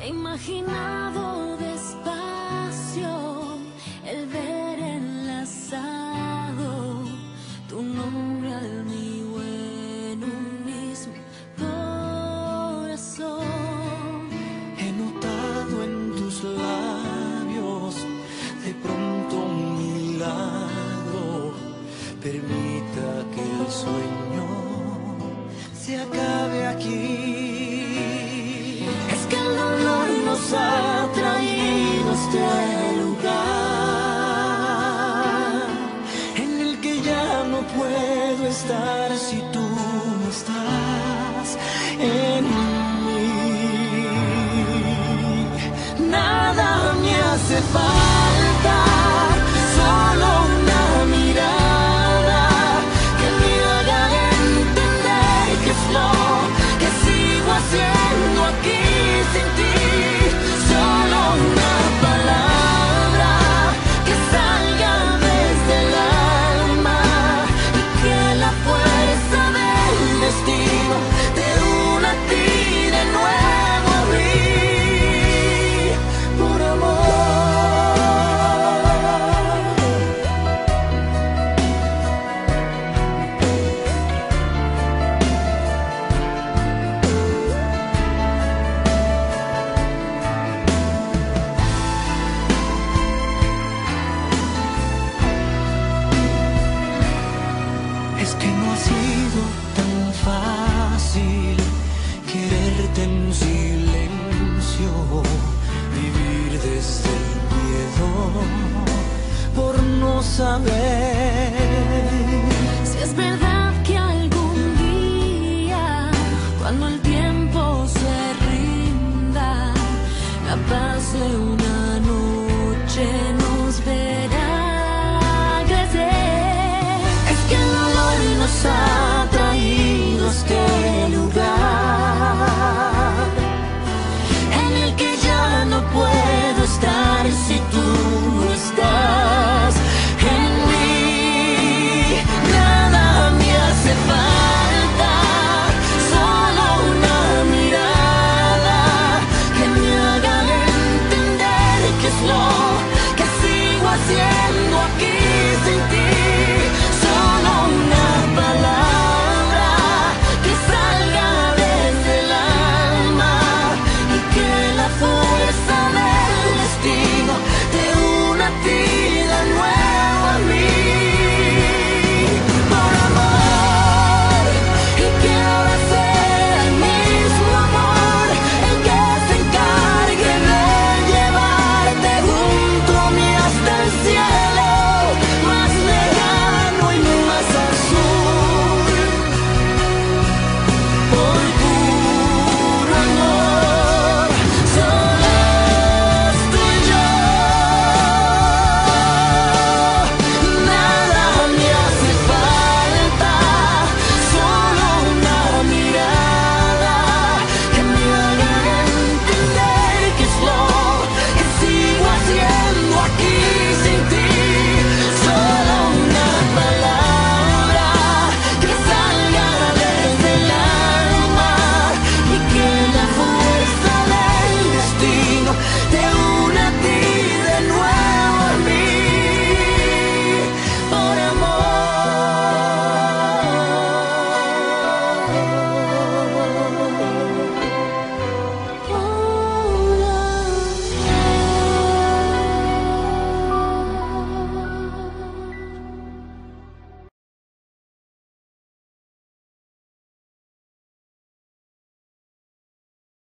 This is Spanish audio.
He imaginado despacio el ver enlazado tu nombre al mío en un mismo corazón. He notado en tus labios de pronto un milagro. Permita que el sueño se acabe aquí. Es que el dolor nos ha traído a este lugar en el que ya no puedo estar si tú no estás en mí. Nada me hace falta, solo una mirada que me haga entender que es lo que sigo haciendo aquí sin ti. Solo una palabra que salga desde el alma y que la fuerza del destino te una a ti de nuevo a mí. Por Es que no ha sido tan fácil quererte en silencio, vivir desde el miedo por no saber